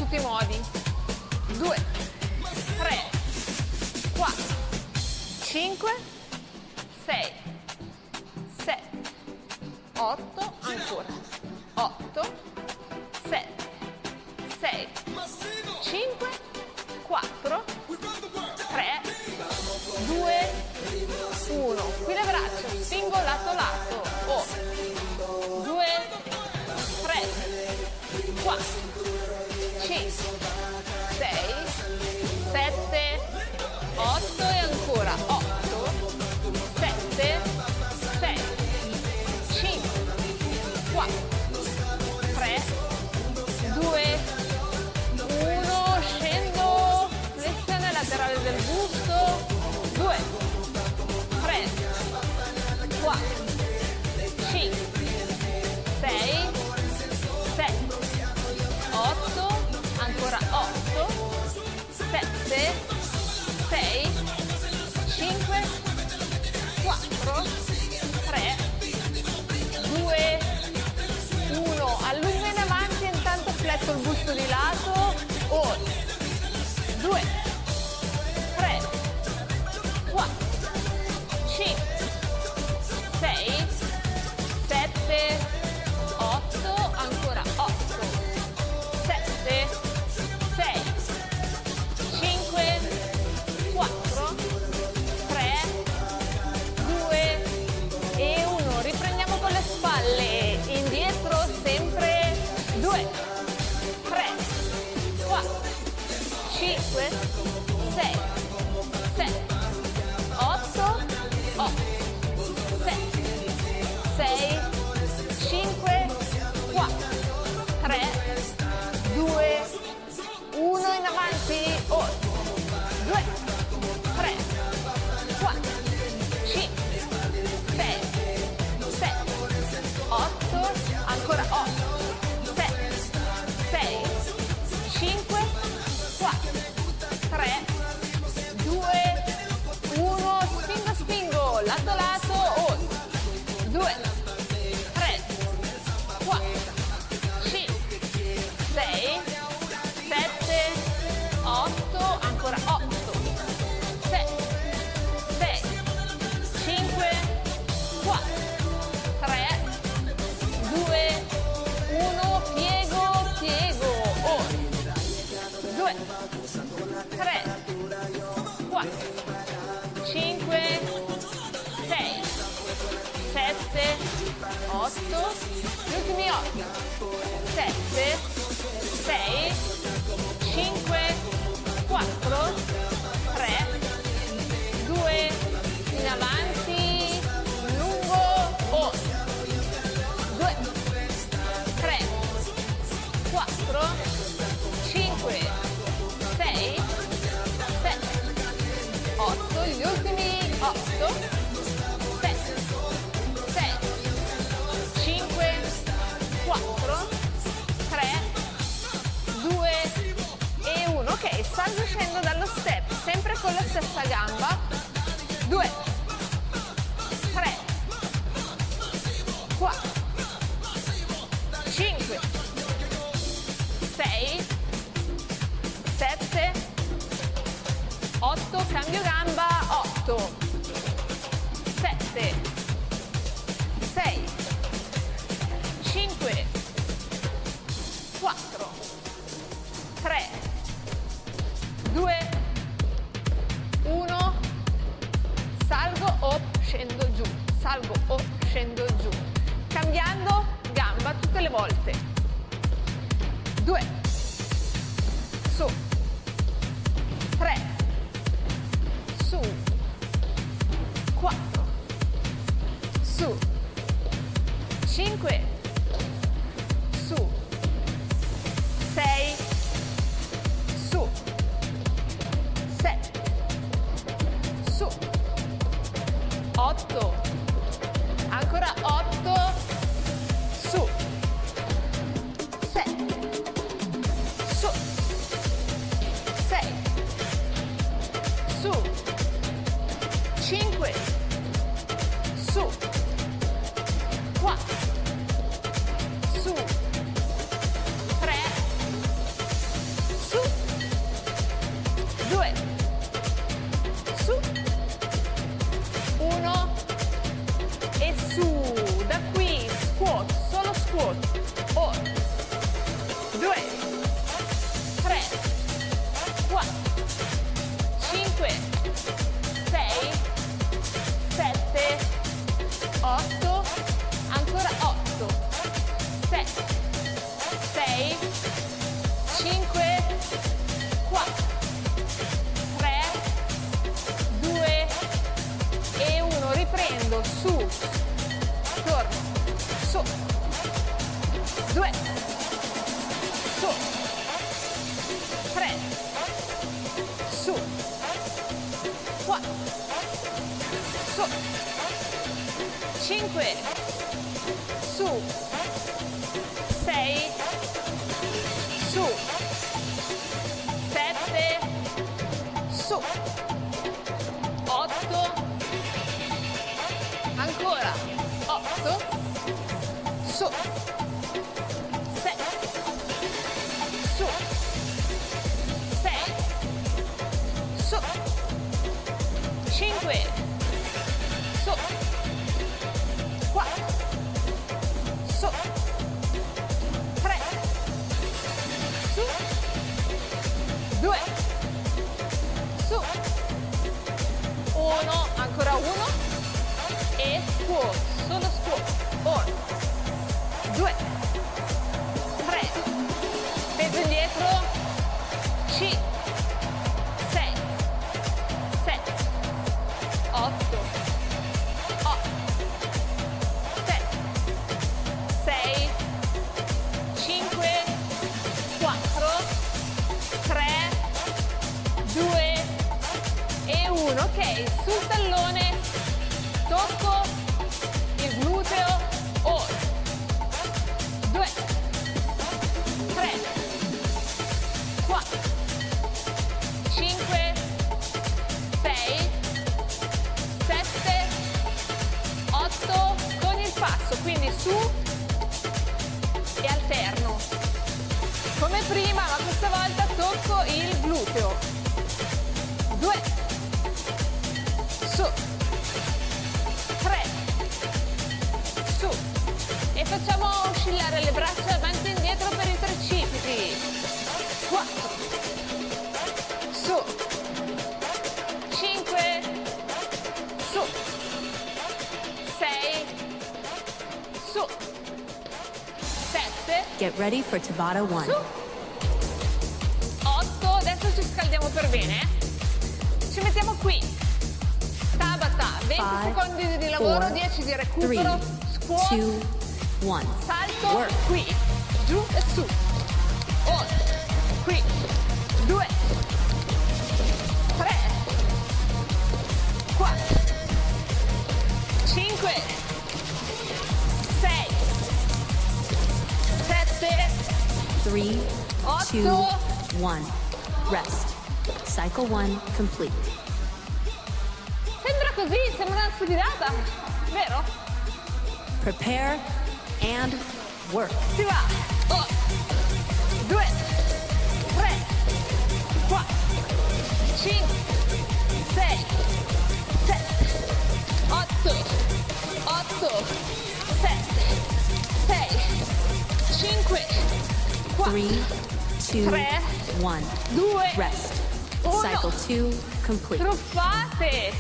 tutti i modi. 2, 3, 4, 5, 6, 7, 8, ancora. 8, 7, 6, 5, 4, 3, 2, 1. Qui le braccia, spingo lato lato. 2, 3, 4, 5, 6, 7, 8 e ancora 8, 7, 6, 5, 4, 3, 2, 1, scendo, flessione laterale del busto, 2, 3, 4, 5, 6, 7, 8, ancora 8, 7, 6, 5, 4, 3, 2, 1. Allungo in avanti e intanto fletto il busto di lato. 2, 3, 4, 5, 6, 7, 8, ancora 8, 7, 6, 5, 4, 3, 2 e 1. Riprendiamo con le spalle, indietro sempre. 2, 3, 4, 5, 6, 7, 8, 7, 6, 5, 4, 3, 2, 1 in avanti. 2, 3, 4, 5, 6, 7, 8, ancora 8, 7, 6, 5, 4, 3, 2, 1, spingo, lato lato. 2, 3, 4, 5, 6, 7, 8, ancora 8, 7, 6, 5, 4, 3, 2, 1, piego. 2, 3, 4, 5, 6, 7, 8, gli ultimi 8, 7, 6, 5, 4, 3, 2, in avanti, lungo. 2, 3, 4, 5, 6, 7, 8, gli ultimi 8, 7, 6, 5, 4, 3, 2 e 1. Ok, salgo e scendo dallo step, sempre con la stessa gamba. 2, 3, 4, 5, 6, 7, 8, cambio gamba. 8, 7, 6, 5, 4, 3, 2, 1, salgo o scendo giù, salgo o scendo giù, cambiando gamba tutte le volte. 2, su, 3, su, 4, su, 5, su, 6, su, 7, su, 8, ancora 8, su, 6, 5, 4, 3, 2 e 1. Riprendo, su, torno, su, 2, su, 3, su, 4, su, 5, su, 6, su, 7, su, 8, ancora, 8, su, 7, su, 6, su, 5, su, 4, su, 3, su, 2, su, 1, ancora 1 e scuoto, solo scuoto, 1, 2, 3, peso indietro, 5, 6, 7, 8, 7, 6, 5, 4, 3, 2 e 1. Ok, sul tallone tocco il gluteo, 1, 2, 3, 4, 5, 6, 7, 8 con il passo, quindi su e alterno. Come prima, ma questa volta tocco il gluteo. 2, su, 3, su e facciamo oscillare le braccia avanti e indietro per i tricipiti. 4, su, 5, su, 6, su, 7, Get ready for Tabata 1. su, 8, adesso ci scaldiamo per bene, ci mettiamo qui, Tabata, 20 Five, secondi di lavoro, 4, 10 di 3, recupero, squat, 2, 1. salto, Work. qui, giù e su, 1, qui, 2, 3, 4, 5, 6, 7, 3, 8, 2, 1. Rest. Cycle 1 complete. sembra così, sembra una stupidata, vero? Prepare and work. Si va, 1, 2, 3, 4, 5, 6, 7, 8, 8, 7, 6, 5, 4, 3, 2, 3, 1. 2, Rest. 1. Cycle 2 complete. Truffate!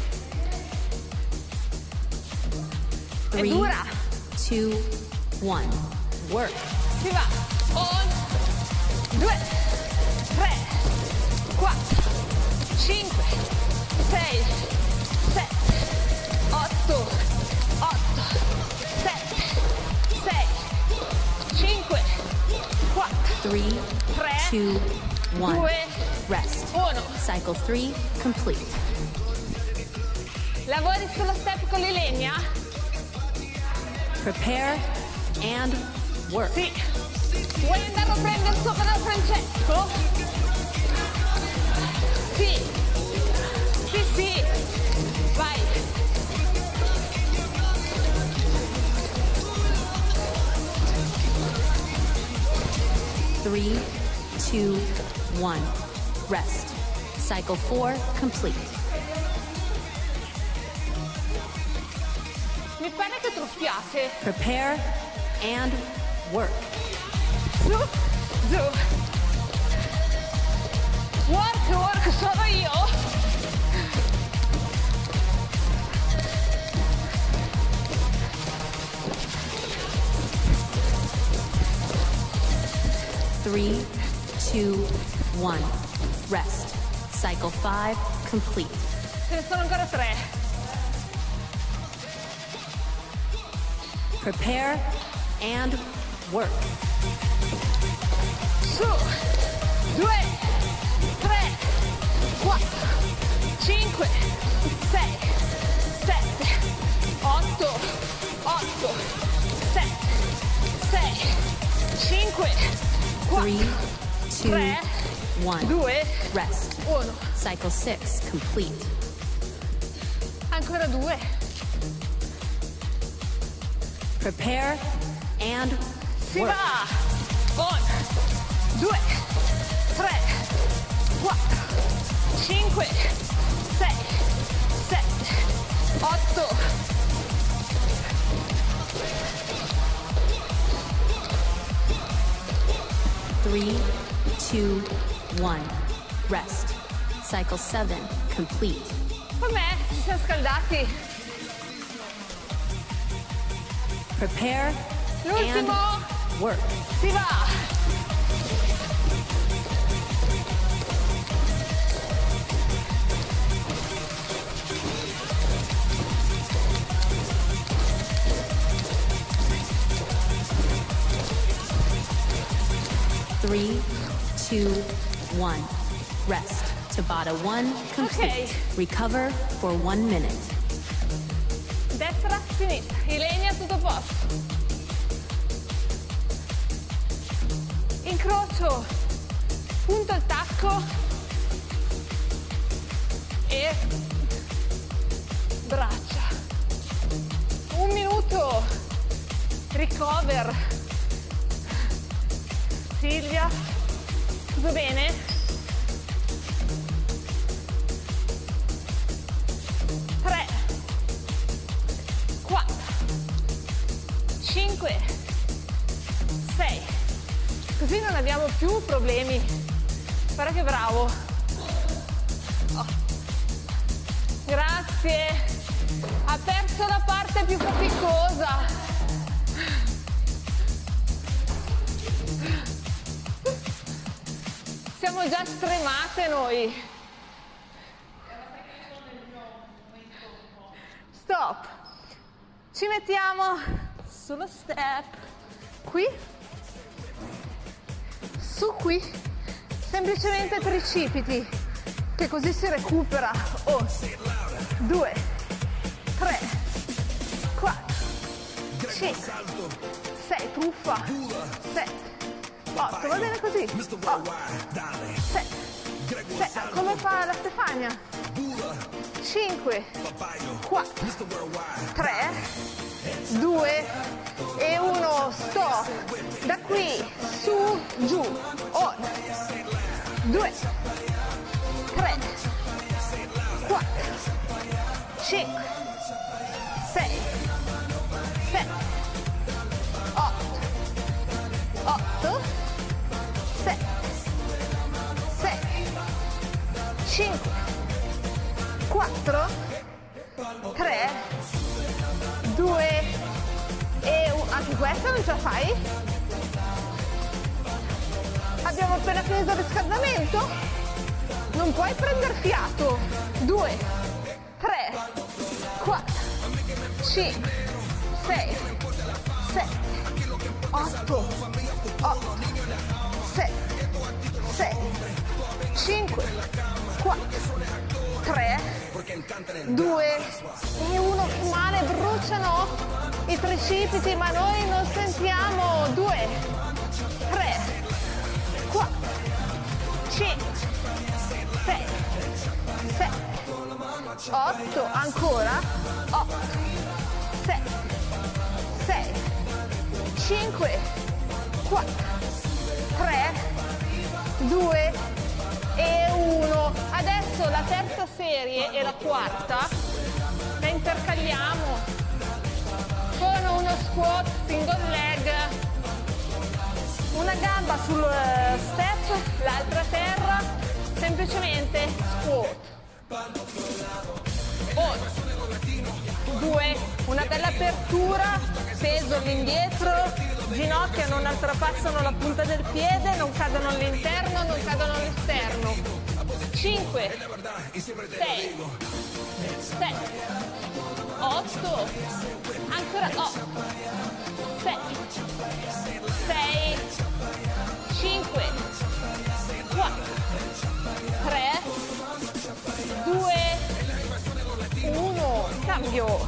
3, dura. 2, 1. Work. Si va, 1, 2, 3, 4, 5, 6, 7, 8, 8, 7, 6, 5, 4, 3, 3, 2, 1. 2, Rest. 1. Cycle 3 complete. Lavori sullo step con le legna? Prepare and work. Sì. Vuoi andare a prendere sopra da Francesco? Sì. Sì, sì. Vai. Three, 2, 1. Rest. Cycle 4 complete. Mi pare che truffiate. Prepare and work. Su, giù. Work, sono io. 3, 2, 1. Rest. Cycle 5 complete. Ce ne sono ancora 3. Prepare and work. Su, 2, 3, 4, 5, 6, 7, 8, 8, 7, 6, 5, 4, 3, 2, 3, 1. 2, Rest. 1. Cycle 6 complete. Ancora 2. Prepare and Si work. va. 1, 2, 3, 4, 5, 6, 7, 8. 3, 2, 1. Rest. Cycle 7 complete. Com'è? Ci siamo scaldati. Prepare L'ultimo. and work. Si va. Three, 2, 1. Rest. Tabata 1 complete. Okay. Recover for 1 minute. Destra, sinistra. Ilenia, tutto a posto. Incrocio. Punto il tacco. E braccia. 1 minuto. Recover. Silvia, tutto bene? Tre, 4, 5, 6. Così non abbiamo più problemi. Guarda che bravo. Oh. Grazie. Ha perso la parte più faticosa. Siamo già stremate noi. Stop. Ci mettiamo sullo step. Qui. Su qui. Semplicemente tricipiti. Che così si recupera. 1, 2, 3, 4, 5, 6, truffa. 7. 8, va bene così. 8, 7, come fa la Stefania? 5, 4, 3, 2 e 1, stop. Da qui, su, giù. 1, 2, 3, 4, 5, 6, 7, 8, 8, 7, 6, 5, 4, 3, 2 e 1. Anche questa non ce la fai? Abbiamo appena finito il riscaldamento? Non puoi prendere fiato. 2, 3, 4, 5, 6, 7, 8, 8, 7, 6, 5, 4, 3, 2 e 1. Che male, bruciano i tricipiti, ma noi non sentiamo. 2, 3, 4, 5, 6, 7, 8, ancora. 8, 7, 6, 5, 4, 3, 2 e 1. Adesso la terza serie e la quarta la intercaliamo con uno squat single leg, una gamba sul step, l'altra a terra, semplicemente squat. 1, 2, una bella apertura, peso all'indietro, ginocchia non oltrepassano la punta del piede, non cadono all'interno, non cadono all'esterno. 5, 6, 7, 8, ancora 8, 7, 6, 5, 4, 3, 2, 1, cambio.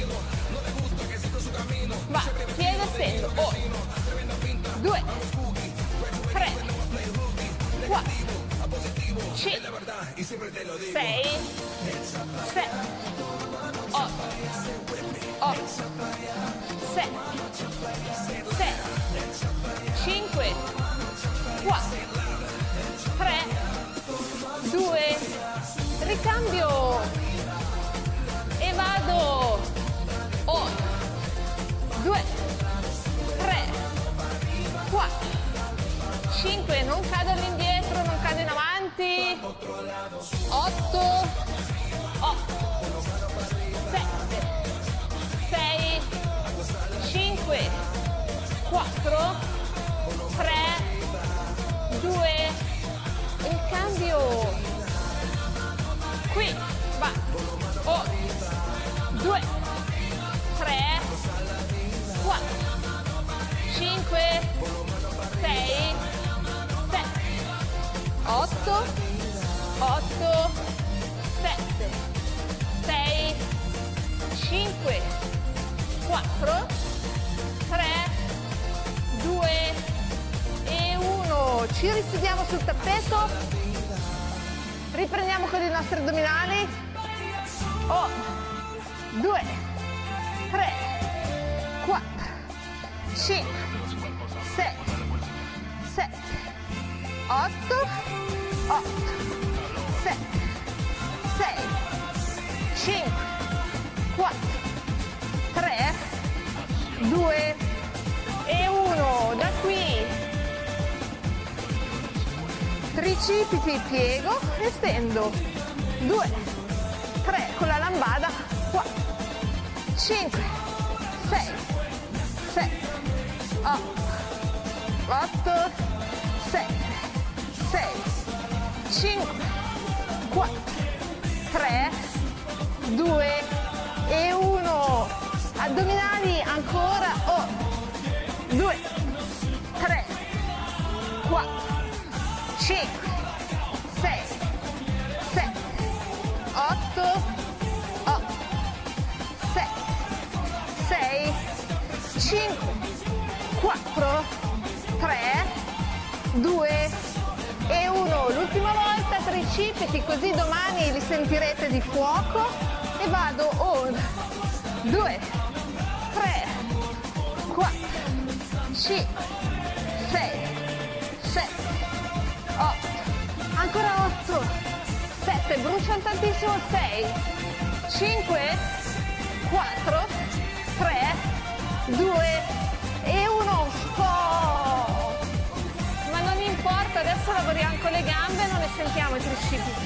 Va, piede stendo. 1, 2, 3, 4, 5, 6, 7, 8, 8, 7, 6, 5, 4, 3, 2, ricambio e vado. 1, 2, 3, 4, 5, non cado all'indietro, non cado in avanti. 8, 8, 7, 6, 5, 4, 3, 2, il cambio. Qui, va. 1, 2, 3, 4, 5, 6, 7, 8, 8, 7, 6, 5, 4, 3, 2 e 1. Ci risediamo sul tappeto. Riprendiamo con i nostri addominali. 1, 2, 3, 4, 5, 6, 7, 8, 8, 7, 6, 5, 4, 3, 2 e 1. Da qui tricipiti, piego e stendo. 2, 3 con la lambada. 4, 5, 6, 7, 8, 8, 7, 6, 5, 4, 3, 2 e 1. Addominali ancora. 1, 2, 3, 4, 5, 6, 7, 8, 8, 7, 6, 5, 4, 3, 2 e 1. L'ultima volta tricipiti, così domani li sentirete di fuoco. E vado. 1, 2, 3, 4, 5, 6, 7, 8, ancora 8, 7, bruciano tantissimo. 6, 5, 4, 3, 2 e 1. Stop. Ma non importa, adesso lavoriamo con le gambe, non ne sentiamo i tricipiti.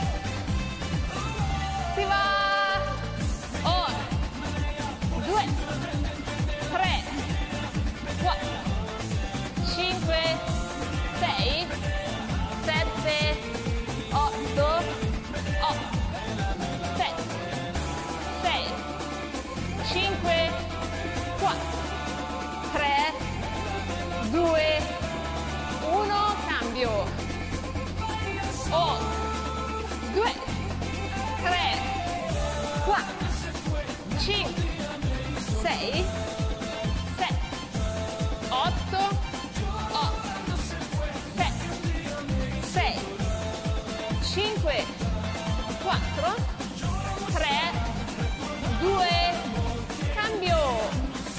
Si va. 1, 2, 3, 4, 5, 6, 7, 8, 8, 7, 6, 5, 4, 3, 2, 1, cambio. 1, 2, 3, 4, 5, 6, 7, 8, 8, 7, 6, 5, 4, 3, 2, cambio.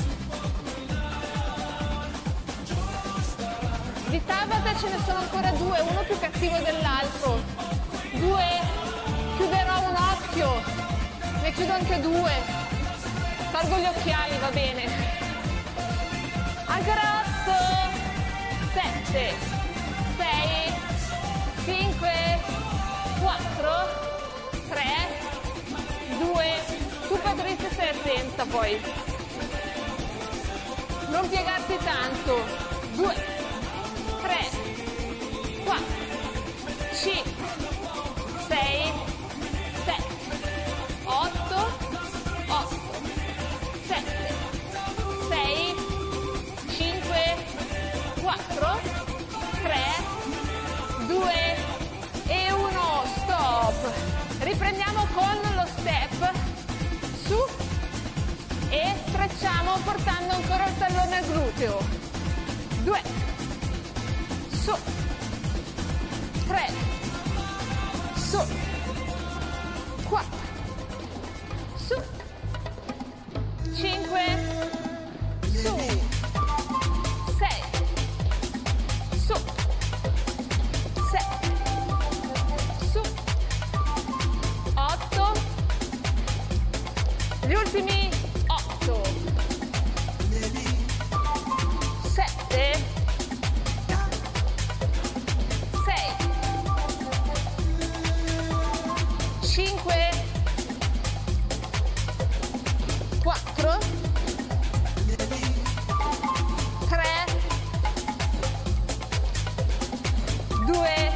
Di Tabata ce ne sono ancora 2, uno più cattivo dell'altro. 2, chiuderò un occhio, ne chiudo anche 2. Tolgo gli occhiali, va bene. Ancora 8, 7, 6, 5, 4, 3, 2. Tu Patrizia stai attenta poi. non piegarti tanto. 2, 3, 4, 5, 6, 7, 8, 7, 6, 5, 4, 3, 2 e 1. Stop. Riprendiamo con lo step su e strecciamo portando ancora il tallone al gluteo. 2, su, 3, su, 4, su, 5, su, 6, su, 7, su, 8, gli ultimi 8, 7, 6, 5, 4, 3, 2,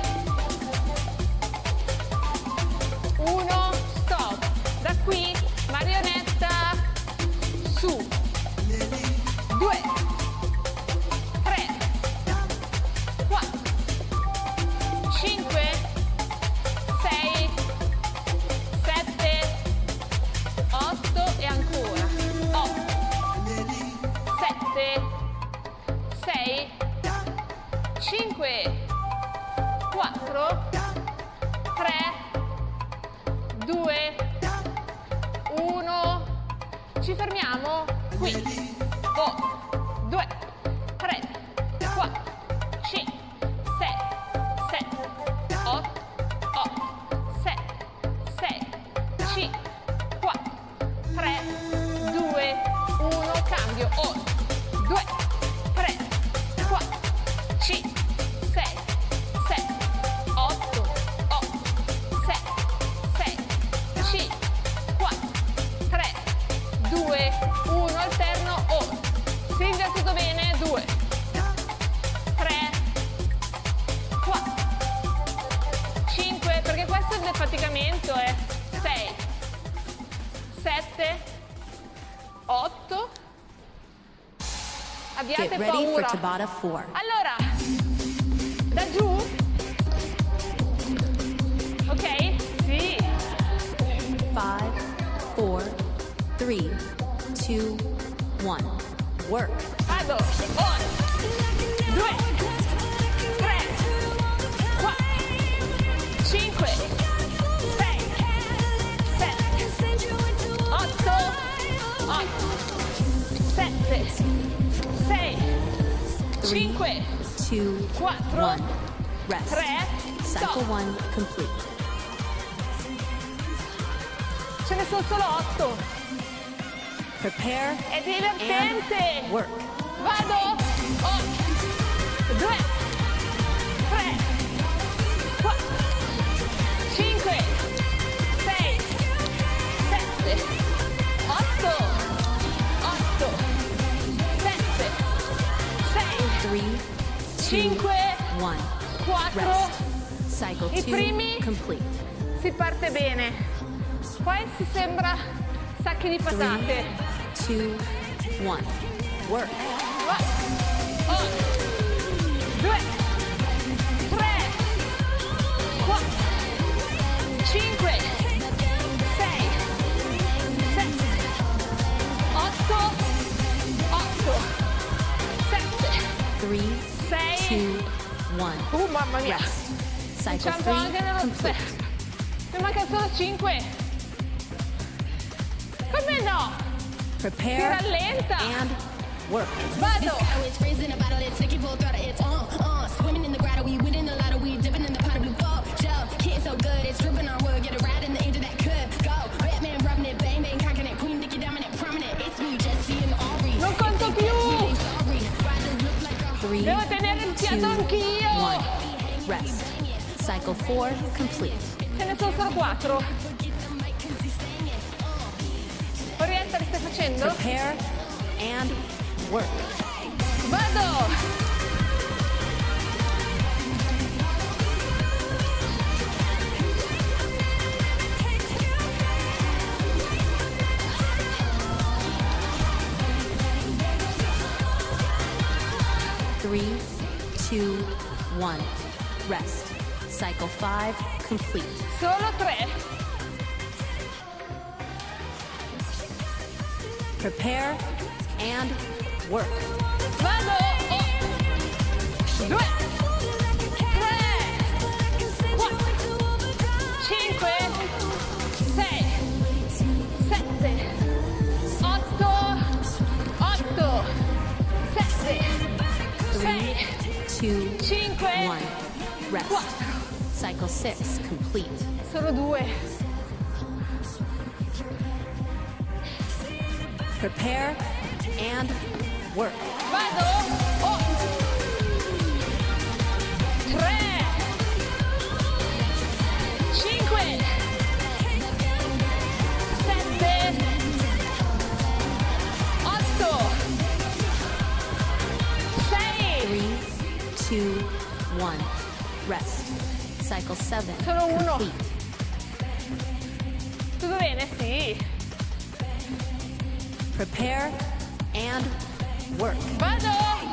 1, stop. Da qui marionetta su. 2, 3, 4, 5, 6, 7, 8 e ancora. 8, 7, 6, 5, 4, 3, 2, 1. Ci fermiamo qui. 2, 3, 4, 5, 6, 7, 8, 7, 6, 5, 4, 3, 2, 1. Cambio. 2, 3, 4, 5, 6, 7, 8, 7, 6, 5, 4, 3, 2, 1. Alterno. Silvia, tutto bene? 2, 3, 4, 5, perché questo è il defaticamento, 6, 7, 8. Abbiate Get ready for paura. Tabata 4. Allora, da giù. Ok? Sì. 5, 4, 3, 2, 1. Work. Vado. 2, 3, 4, 5, 6, 7, 8, 7, 6, 5, 2, 4, 1. Rest. 3, Cycle stop. 1 complete. Ce ne sono solo 8. Prepare È divertente. and work. Vado. 2, 3, 4, 5, 6, 7, 8, 7, 6, 3, 5, 1. 4. Rest. Cycle I 2 primi complete. si parte bene. Poi si sembra sacchi di 3, patate. 2, 1. Work. 2, 3, 4, 5, 6, 7, 8, 7, 3, 6. 2, 1. Mamma mia. Rest. Cycle Inciampo anche 3 nello complete. step. Mi manca solo 5. Come no? Si Prepare rallenta. and work. Vado. It's raising a bottle, it's taking full throttle, it's swimming in the grotto, we winning the lotto, we dipping in the pot of blue ball. Joe, kid so good, it's dripping on wood, get a ride in the angel that could go. Batman rubbing it, bang bang, cocking it, Queen Nicki dominant, prominent. It's me, Jesse and Aubrey. Non conto più. Sorry, riders look like a 3, Devo tenere il fiato 2, anch'io. 1. Rest. Cycle 4 complete. Ce ne sono solo 4. Orietta, li stai facendo? Prepare and work. Vado. 3, 2, 1. Rest. Cycle 5 complete. Solo 3. Prepare and work. Vado. 2, 3, 4, 5, 6, 7, 8, 8, 7, 3, 2, 5, 1. Rest. 4. Cycle 6 complete. Solo 2. Prepare and work. Vado. 3, 5, 7, 8, 6. 3, 2, 1. Rest. Cycle 7 Solo uno. complete. Tutto bene? Sì. Prepare and work. Vado.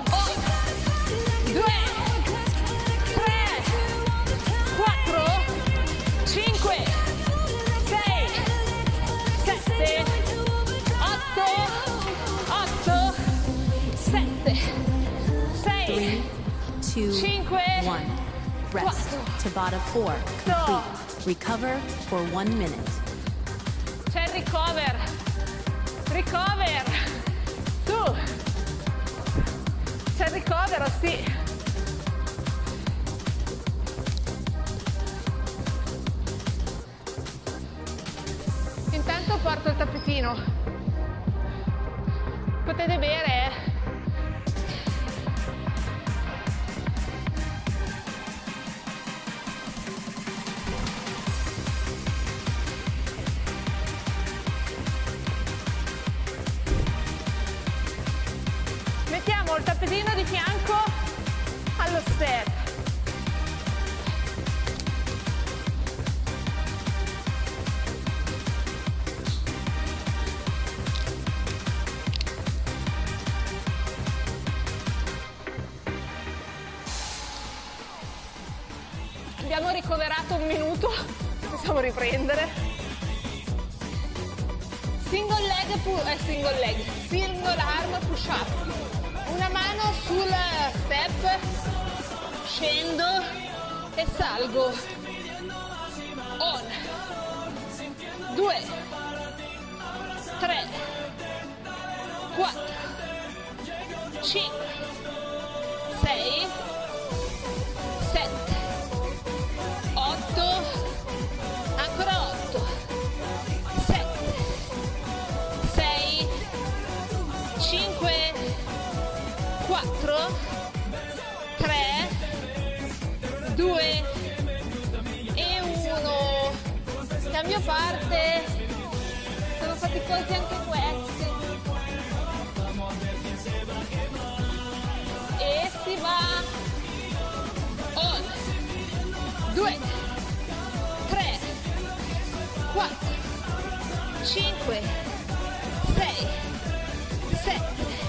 2, 3, 4, 5, 6, 7, 8, 8, 7, 6, 3, 2, 5, 1. Rest. Tabata 4 complete. Recover for 1 minute. C'è il recover. Recover. Tu. C'è il ricovero, sì. Intanto porto il tappetino. Potete bere, Mettiamo il tappetino di fianco allo step. Abbiamo ricoverato un minuto, possiamo riprendere. Single arm push up. Una mano sul step, scendo e salgo. On. 2, 3, 4, 5, 6, 7, 8, ancora 8, 7, 6, 5, 4, 3, 2 e 1. Cambio parte. Sono faticosi anche questi. E si va. On. 2, 3, 4, 5, 6, 7,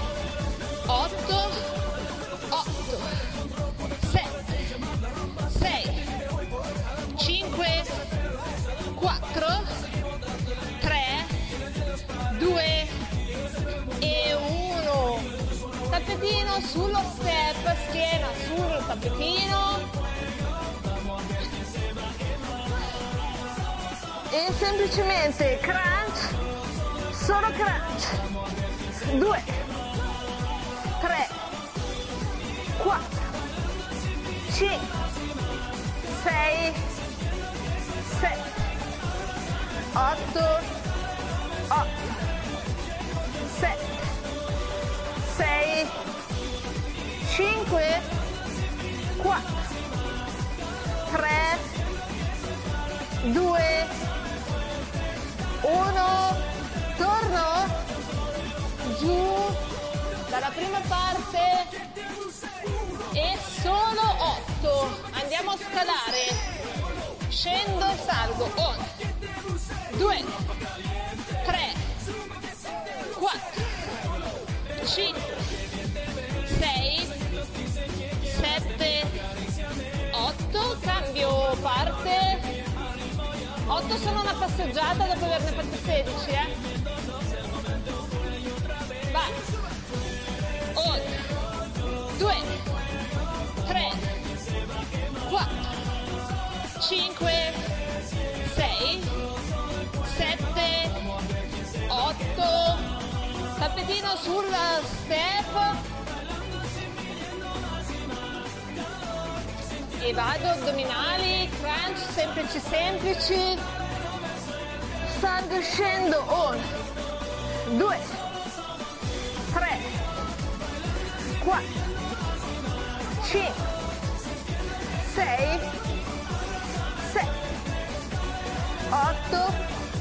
8, 8, 7, 6, 5, 4, 3, 2 e 1. Tappetino sullo step, schiena sul tappetino. E semplicemente crunch, solo crunch. 2, 3, 4, 5, 6, 7, 8, 8, 7, 6, 5, 4, 3, 2, 1, torno, giù, la prima parte e solo 8. Andiamo a scalare. Scendo e salgo. 1, 2, 3, 4, 5, 6, 7, 8. Cambio parte. 8 sono una passeggiata dopo averne fatte 16, Vai. 1, 2, 3, 4, 5, 6, 7, 8. Tappetino sulla step. E vado, addominali, crunch, semplici. Salgo e scendo. 1, 2, 3, 4, 5, 6, 7, 8,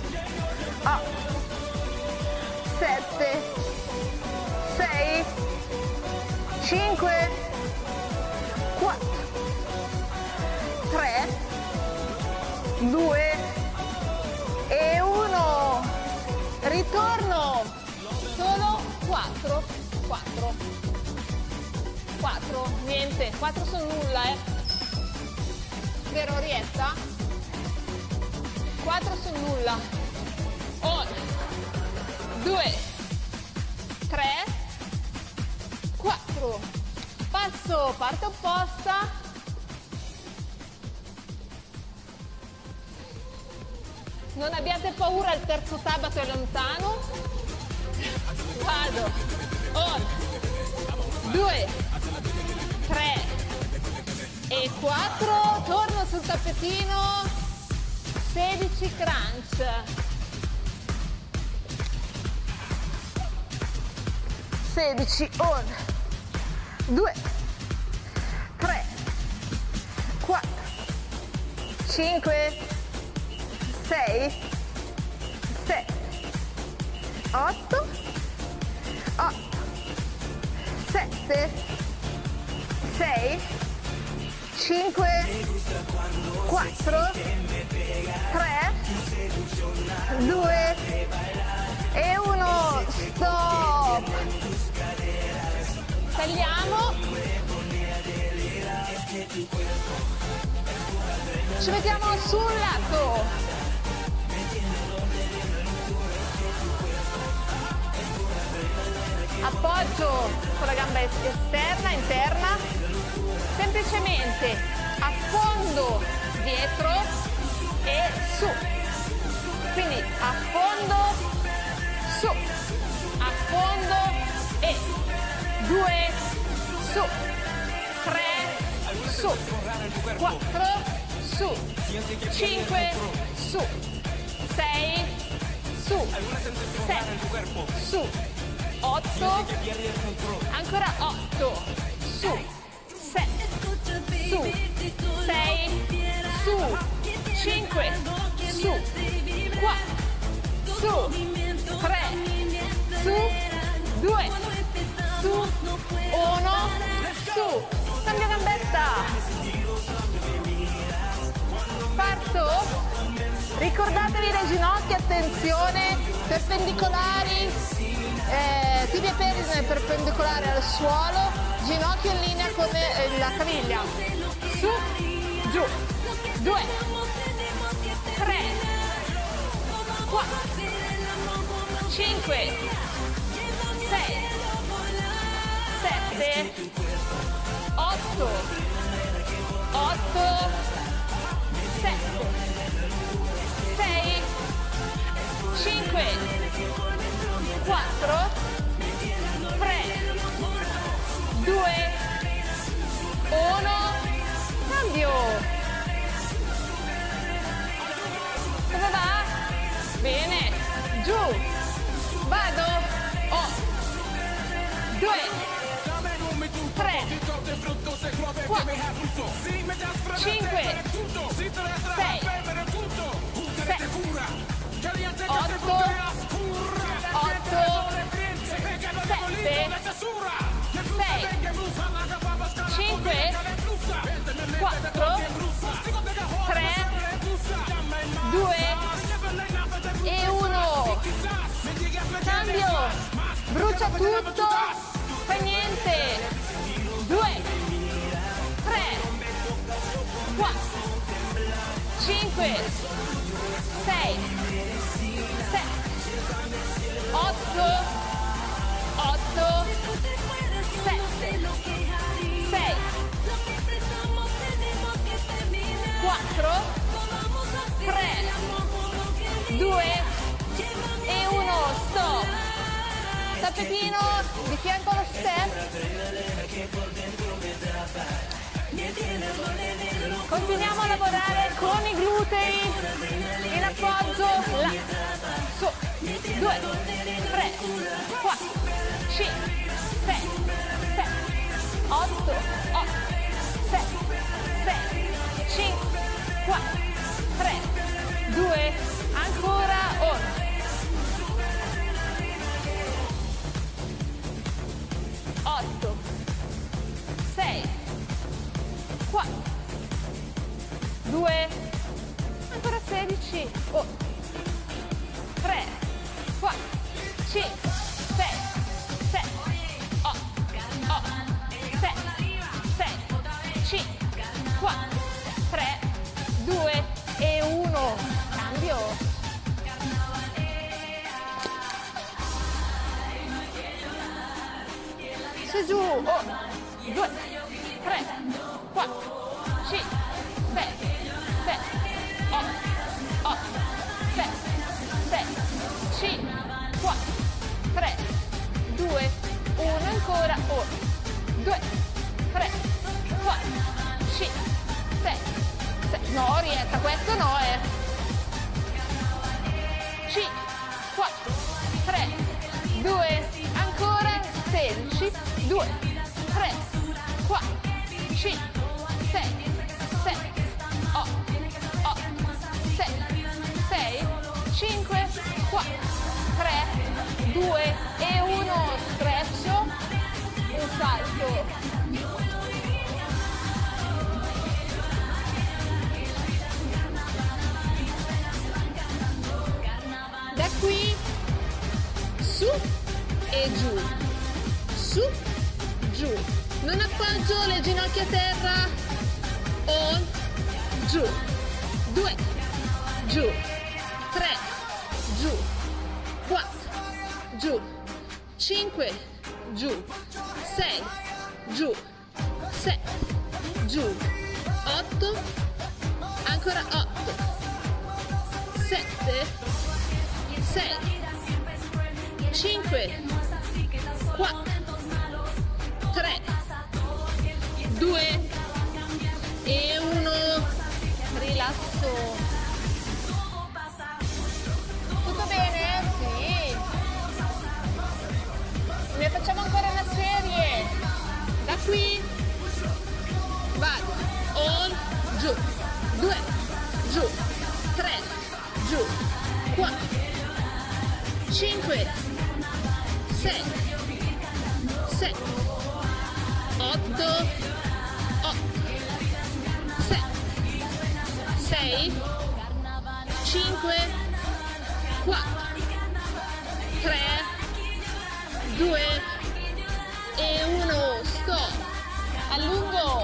7, 6, 5, 4, 3, 2 e 1. Ritorno. Solo 4. 4. Niente. 4 sono nulla, Vero, Orietta? 4 sono nulla. 1, 2, 3, 4. Passo, parte opposta. Non abbiate paura, il terzo sabato è lontano. Vado. 1, 2, 3 e 4. Torno sul tappetino. 16 crunch. 16. 1, 2, 3, 4, 5, 6, 7, 8, 7, 6, 5, 4, 3, 2 e 1. Stop. Tagliamo. Ci mettiamo sul lato. Appoggio con la gamba esterna, interna, semplicemente affondo dietro e su. Quindi affondo, su, affondo e 2, su, 3, su, 4, su, 5, su, 6, su, 7, su, 8, ancora 8, su, 7, su, 6, su, 5, su, 4, su, 3, su, 2, su, 1, su, cambio gambetta, parto, ricordatevi le ginocchia, attenzione, perpendicolari, tibia e perpendicolare al suolo, ginocchio in linea con la caviglia, su, giù, 2, 3, 4, 5, 6, 7, 8, 7, 6, 5, 4, 3, 2, 1, cambio. Dove va? Bene, giù, vado, 2, 3, 4, 5, 6, 7, 8, 8, 7, 5, 4, 3, 2 e 1. Cambio, brucia tutto, fa niente. 2, 3, 4, 5, 6, 7, 8, 8, 7, 6, 4, 3, 2 e 1. Stop. Tappetino di fianco allo step. Continuiamo a lavorare con i glutei in appoggio. Là, su, 2, 3, 4, 5, 6, 7, 8, 8, 7, 6, 5, 4, 3, 2, ancora 1. 8, 6, 4, 2, ancora 16, 3, 4, 5, 6, 7, 8, 7, 6, 5, 4, 3, 2 e 1. Cambio. Su giù, 2, 3, 4, 5, 6, 7, 8, 8, 7, 6, 5, 4, 3, 2, 1, ancora, 1, 2, 3, 4, 5, 6, 7, no, orienta, questo no, 5, 4, 3, 2, ancora, 16, 2, 3, 4, 5, 6, 7, 8, 8, 7, 6, 5, 4, 3, 2 e 1, stretch, un salto. Da qui, su e giù. Su, giù, non appoggio le ginocchia a terra, on, giù, 2, giù, 3, giù, 4, giù, 5, giù, 6, giù, 7, giù, 8, ancora 8, 7, 6, 5, 4, 3, 2 e 1. Rilasso. Tutto bene? Sì. Ne facciamo ancora una serie. Da qui vado. On, giù. 2, giù. 3, giù. 4, 5, 6, 7, 8, 8, 7, 6, 5, 4, 3, 2 e 1. Stop. Allungo.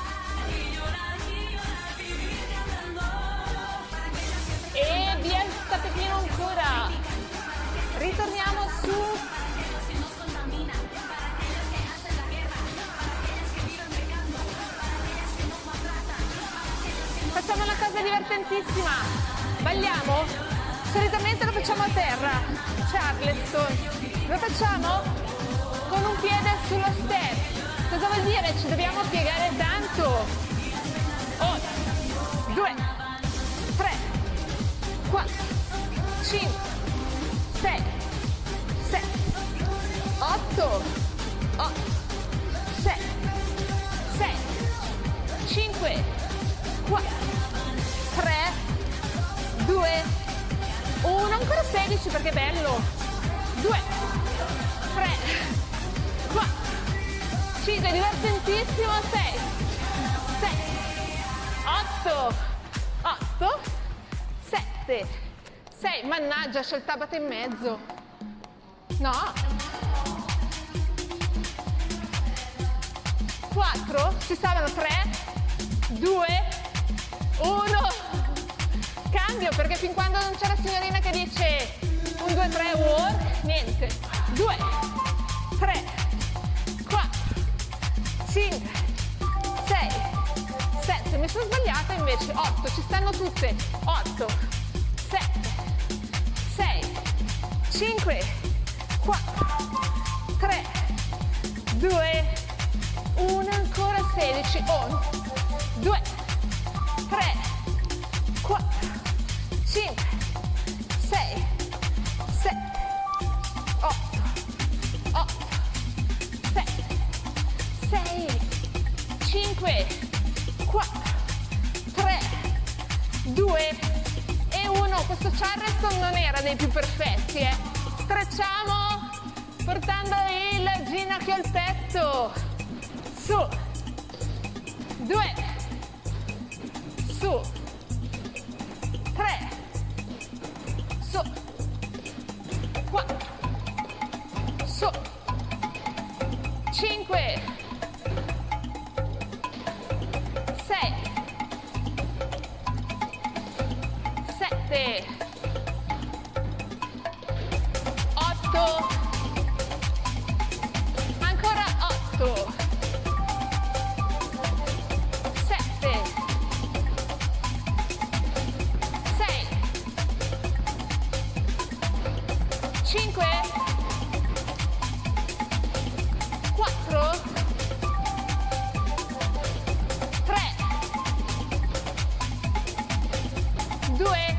E via il tappetino ancora. Ritorniamo su. Facciamo una cosa divertentissima. Balliamo. Solitamente lo facciamo a terra. Charleston. Lo facciamo con un piede sullo step. Cosa vuol dire? Ci dobbiamo piegare tanto. 1, 2, 3, 4, 5, 6, 7, 8, 8, 7, 6, 5, 4, 3, 2, 1, ancora 16 perché è bello. 2, 3, 5, divertentissimo, 6, 8, 8, 7, 6, mannaggia, c'è il Tabata in mezzo. No. 4, ci stavano 3, 2, 1. Cambio, perché fin quando non c'è la signorina che dice 1, 2, 3, work, niente. 2, 3, 4, 5, 6, 7, mi sono sbagliata invece, 8, ci stanno tutte, 8, 7, 6, 5, 4, 3, 2, 1, ancora 16, 1, 2, 3, 4, 5, 6, 7, 8, 8, 7, 6, 5, 4, 3, 2 e 1. Questo Charleston non era dei più perfetti, Strecciamo portando il ginocchio al petto. Su. 2. Su. 3. Su. 4. Su. 5. 6. 7. 8. Ancora 8. 7. 6. 5. 4. 3. 2.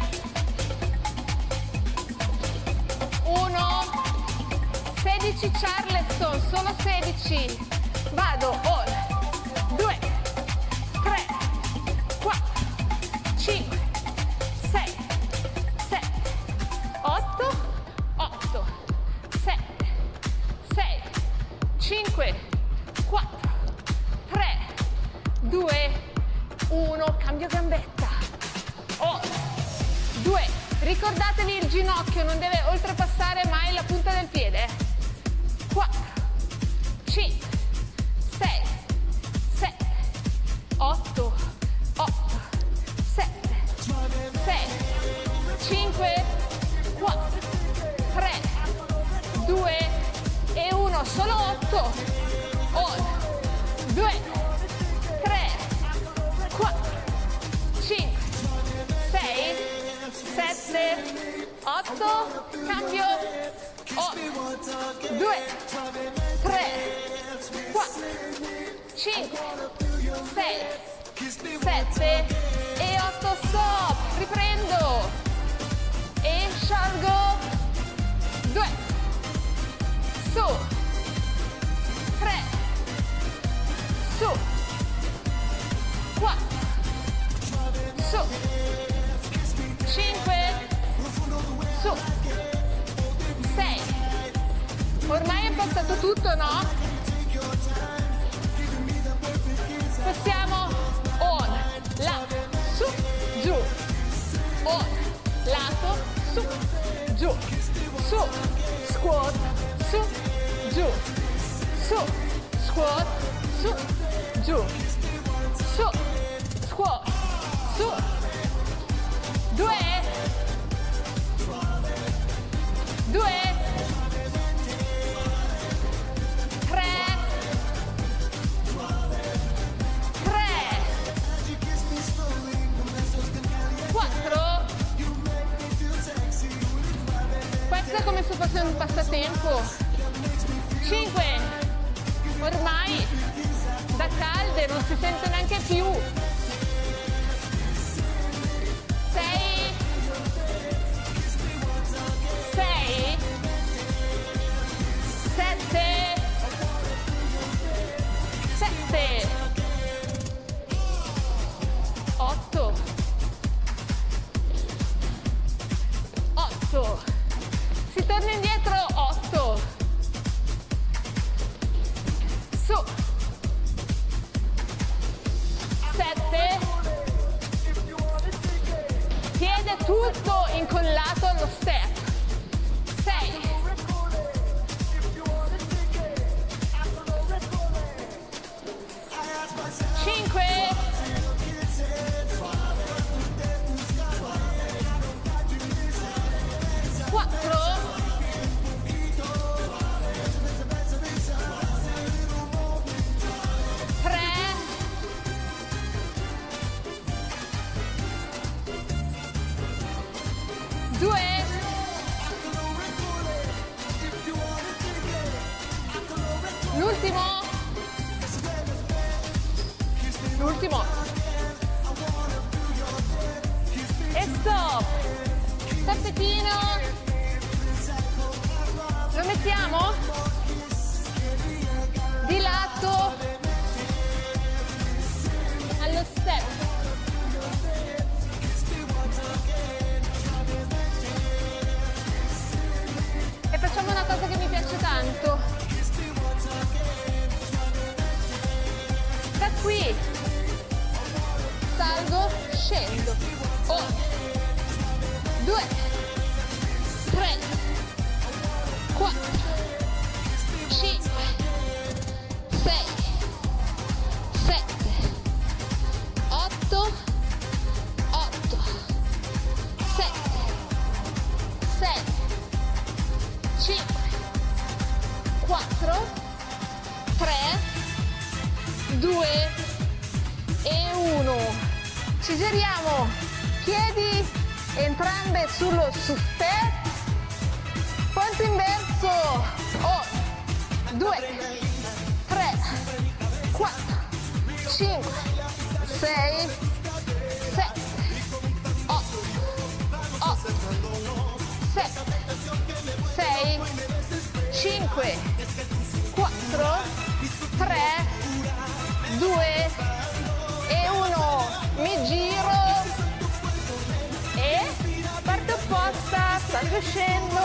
1. 16 Charleston, solo 16. Vado, 1, 2, 3, 4, 5, 6, 7, 8, 8, 7, 6, 5, 4, 3, 2, 1, cambio gambetta. 1, 2, ricordatevi il ginocchio non deve oltrepassare mai la punta del piede. 4, 5, 6, 7, 8, 8, 7, 6, 5, 4, 3, 2 e 1, solo 8. 1, 2, 3, 4, 5, 6, 7, 8, cambio. 1, 2, 3, 4, 5, 6, 7 e 8, stop, riprendo e sciolgo. 2, su, 3, su, 4, su, 5, su, 6. Ormai è passato tutto, no? Passiamo on, lato, su, giù, on, lato, su, giù, su, squat, su, giù, su, squat, su, giù, su, squat, su, 2, 2, 3, 4. Questo è come se fosse un passatempo. 5. Ormai da calde non si sente neanche più. 6. 6. 7. 7. 8. 8. Si torna indietro. 8. Su. tutto incollato allo step. 6, 5, 4, 3, 2, l'ultimo, e stop. Tappetino, lo mettiamo di lato allo step. E facciamo una cosa che mi piace tanto. Da qui salgo, scendo. 1, 2, 3, 4, 5, 6, 7, 8, 8, 7, 6, 5, 4, 3, 2 e 1. Ci giriamo, piedi entrambe sullo step, ponte inverso. 1, 2, 3, 4, 5, 6, 7, 8, 8, 7, 6, 5, 4, 3, 2 e 1. Mi giro e parte opposta, salgo, scendo,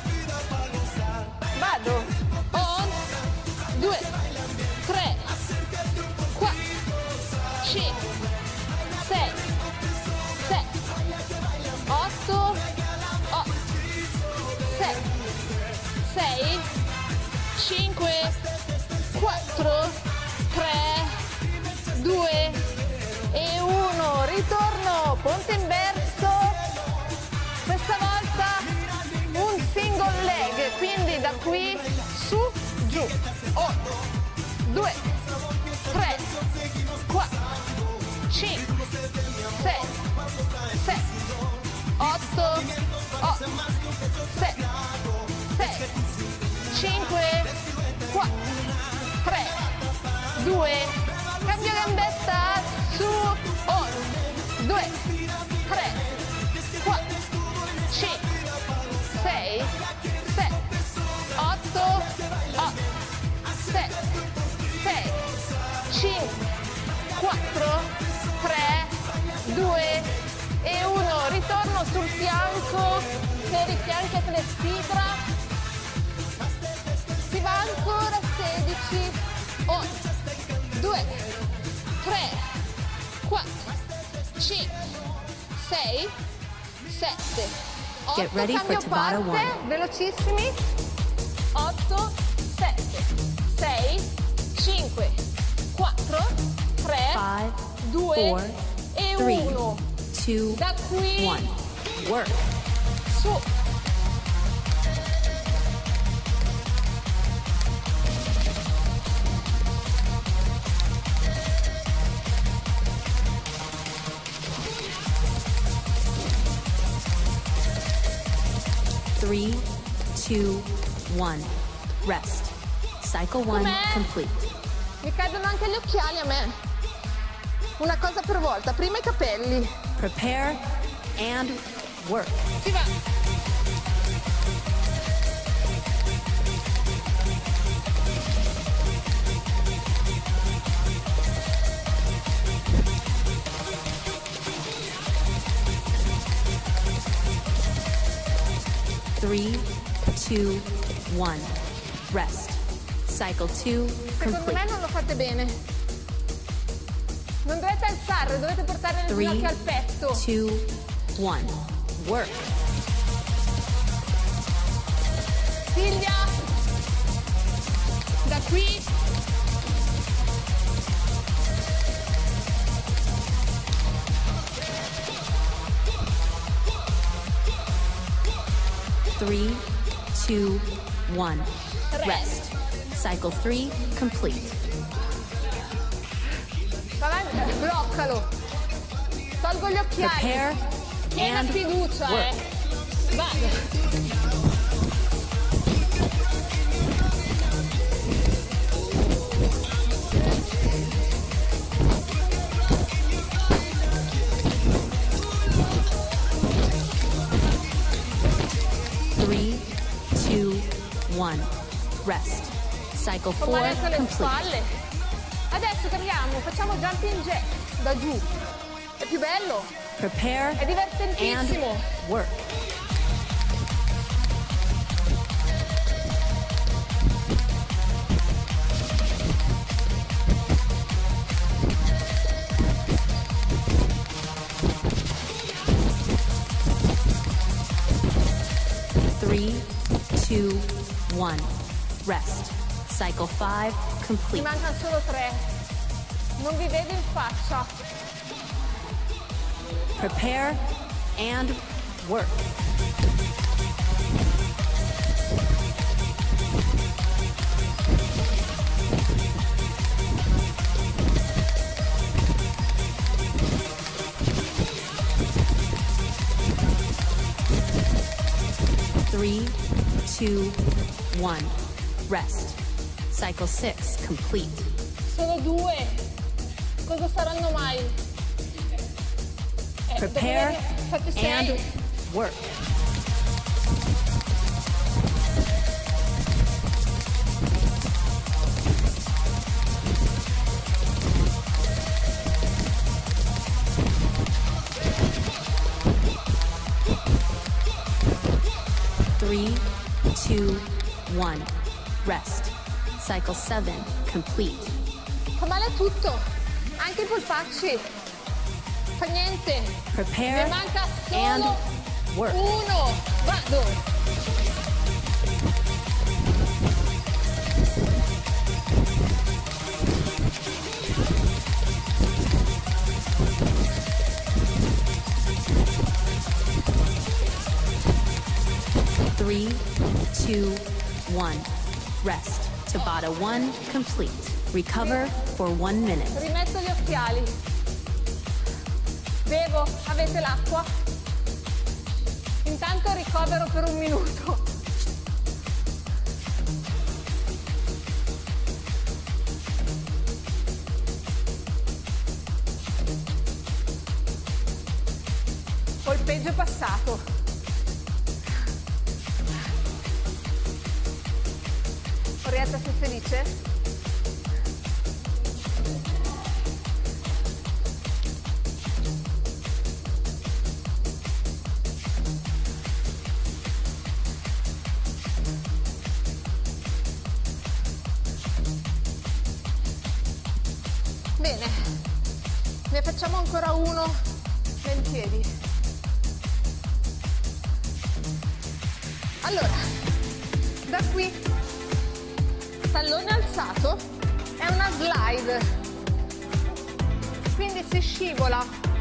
vado. 1, 2, 3, 4, 5, 6, 7, 8, 8, 7, 6, 5, 4, 3, 2 e 1. Ritorno, ponte inverso, questa volta un single leg, quindi da qui su, giù. 1, 2, 3, 4, 5, 6, 7, 8, 8, 7, 6, 5, 4, 3, 2, cambio gambetta, su. 1, 2, 3, 4, 5, 6, 7, 8, 8, 7, 6, 5, 4, 3, 2 e 1. Ritorno sul fianco, per i fianchi a clessidra. Si va ancora 16. 1, 2, 3, 4, 5, 6, 7, 8, Get ready for cambio Tabata parte, 1. velocissimi. 8, 7, 6, 5, 4, 3, 2 4, e 3, 1. 2, Da qui 1. Work. su. Three, 2, 1. Rest. Cycle 1 Com'è? complete. Mi cadono anche gli occhiali a me. Una cosa per volta, prima i capelli. Prepare and work. Si va. Three, 2, 1. Rest. Cycle 2 Secondo me complete. non lo fate bene. Non dovete alzare, dovete portare le 3, ginocchia al petto. 2, 1. work. Silvia, da qui. Three, 2, 1. Rest. Cycle 3 complete. Bloccalo. Tolgo gli occhiali. Prepare Piena and fiducia, work. Vado. 3, 2, 1. Rest. Cycle 4 Con male alle complete. spalle. Adesso cambiamo, facciamo jumping jack da giù. È più bello, Prepare è divertentissimo. and work. Three, 2, 1. Rest. Cycle 5 Mi complete. mancano solo 3. Non vi vedo in faccia. Prepare and work. Three, 2, 1. Rest. Cycle 6 complete. Sono 2. Cosa saranno mai? Prepare Fate 6. and work. Three, 2, 1. Rest. Cycle 7 complete. Fa male a tutto, anche i polpacci. Fa niente. Ne Prepare manca and solo work. 1. Vado. Three, 2, 1. Rest. Tabata 1 complete. Recover for 1 minute. Rimetto gli occhiali. Bevo, avete l'acqua? Intanto ricovero per 1 minuto. Il peggio è passato. Orietta, sei felice? Bene, ne facciamo ancora uno in piedi. Allora, da qui, tallone alzato, è una slide, quindi si scivola.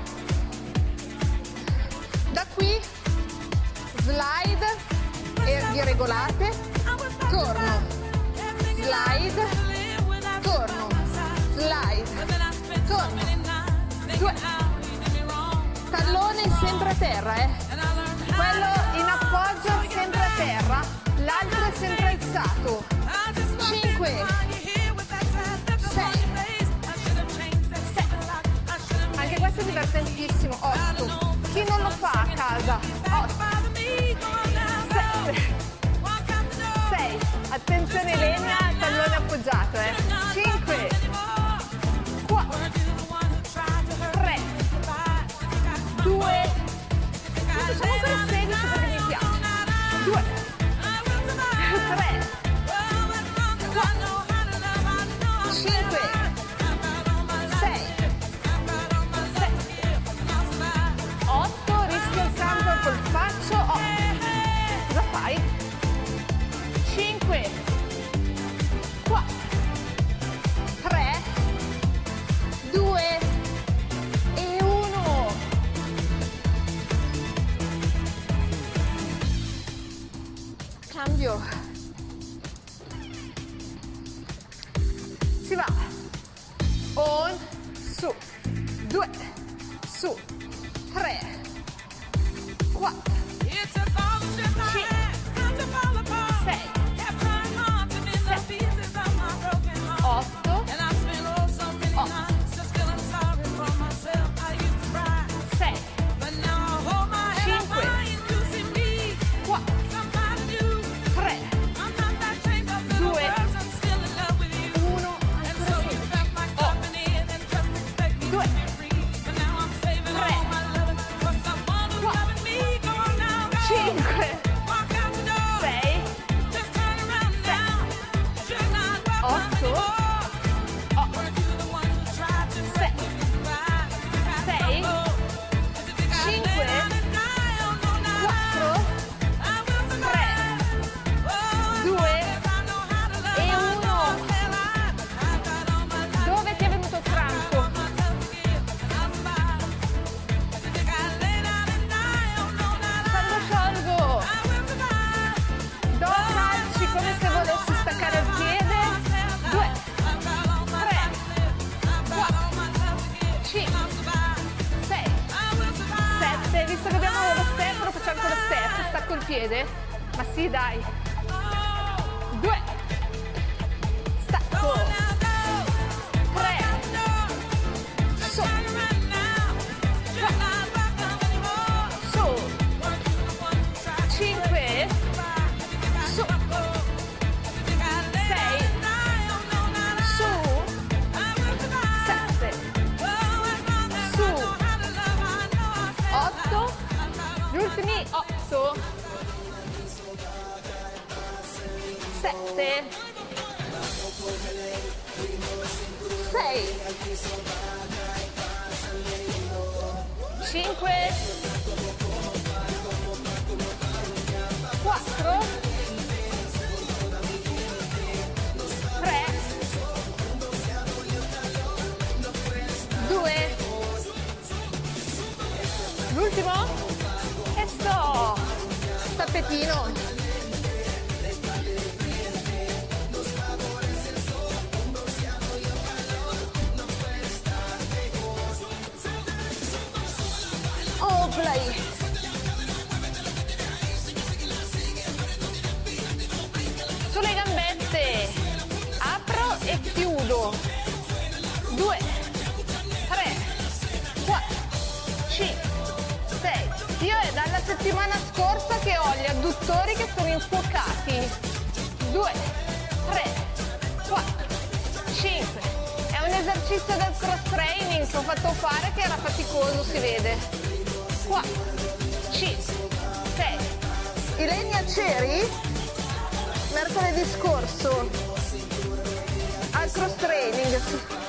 Da qui, slide, e vi regolate, torno, slide, torno, slide, torno. 2, tallone sempre a terra, quello in appoggio sempre a terra, l'altro è sempre alzato. 5, 6, 7, anche questo è divertentissimo. 8, chi non lo fa a casa? 8, 7, 6, attenzione Elena, tallone appoggiato, 5, 4, 3, 2, facciamo ginocchio. Si va. 1, su, 2, su, 3, 4, 7, ma sì dai, 2, stacco, 3, su, 4, su, 5, su, 6, su, 7, su, 8, gli ultimi 8, 7, 6, 5, 4, 3, 2, l'ultimo e sto, tappetino. Play. Sulle gambette, apro e chiudo, 2, 3, 4, 5, 6. Io è dalla settimana scorsa che ho gli adduttori che sono infuocati, 2, 3, 4, 5. È un esercizio del cross training che ho fatto fare, che era faticoso, si vede. 4, 5, 6. Ilenia c'eri mercoledì scorso al cross training.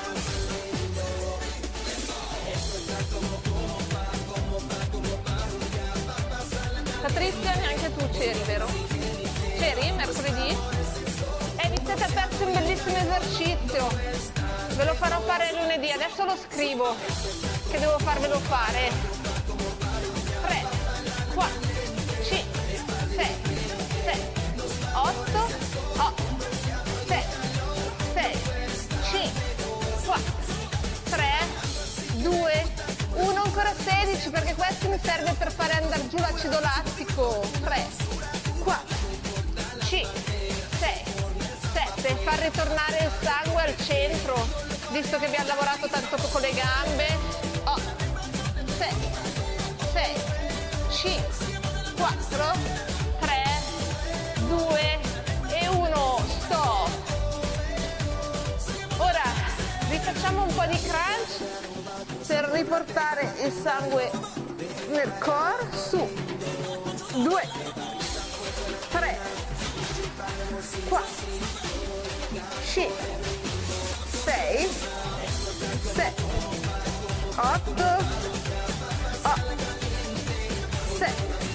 Patrizia, neanche tu c'eri, vero? C'eri mercoledì? Vi siete persi un bellissimo esercizio. Ve lo farò fare lunedì, adesso lo scrivo che devo farvelo fare. 3, 4, 5, 6, 7, 8, 7, 6, 5, 4, 3, 2, 1, ancora 16 perché questo mi serve per fare andare giù l'acido lattico. 3, 4, 5, 6, 7, far ritornare il sangue al centro, visto che abbiamo lavorato tanto con le gambe. 8, 7, 6, 5, 4, 3, 2 e 1, stop. Ora rifacciamo un po' di crunch per riportare il sangue nel core. Su, 2, 3, 4, 5, 6, 7, 8, 7,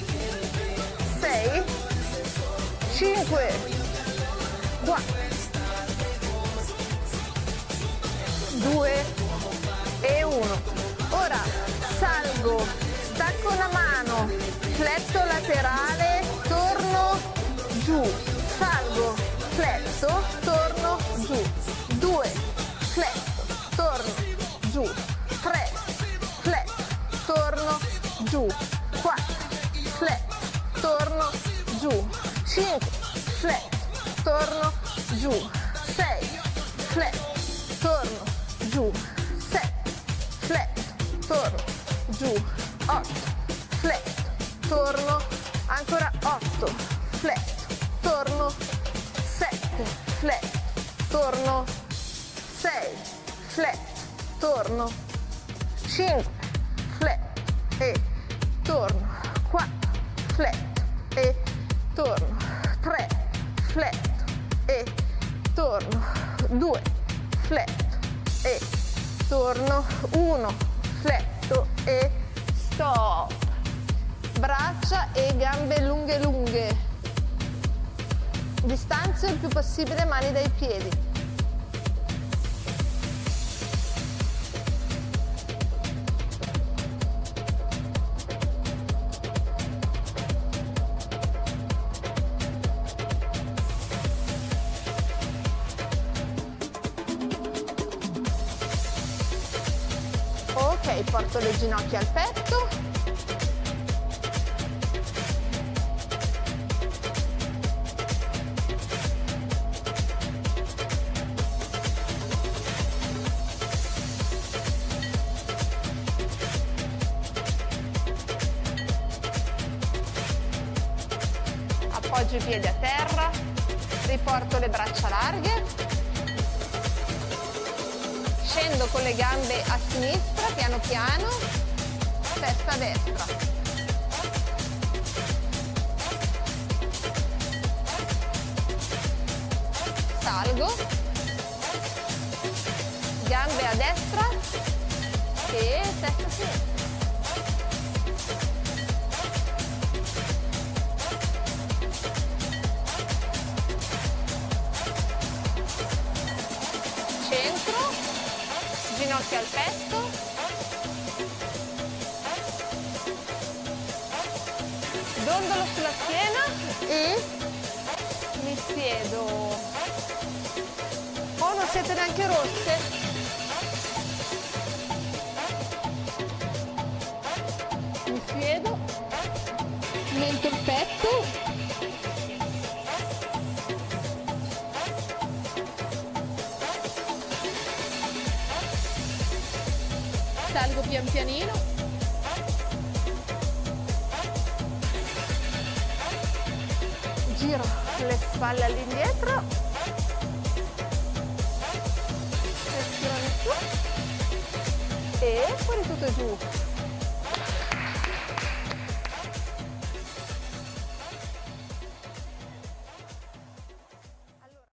6, 5, 4, 2 e 1. Ora salgo, stacco una mano, fletto laterale, torno giù. torno, giù, 4, flat, torno, giù, 5, flat, torno, giù, 6, flat, torno, giù, 7, flat, torno, giù, 8, flat, torno, ancora 8, flat, torno, 7, flat, torno, 6, flat, torno, 5, flat e torno, 4, flat e torno, 3, flat e torno, 2, flat e torno, 1, fletto e stop. Braccia e gambe lunghe lunghe. Distanza il più possibile mani dai piedi. Ok, porto le ginocchia al petto. Appoggio i piedi a terra, riporto le braccia larghe. Scendo con le gambe a sinistra, piano piano, testa a destra. Salgo, gambe a destra e testa a sinistra. Centro. Ginocchia al petto, dondolo sulla schiena e mi siedo. Oh, non siete neanche rosse? Mi siedo, mento il petto. Salgo pian pianino. Giro le spalle all'indietro. Respirando su. E fuori tutto giù.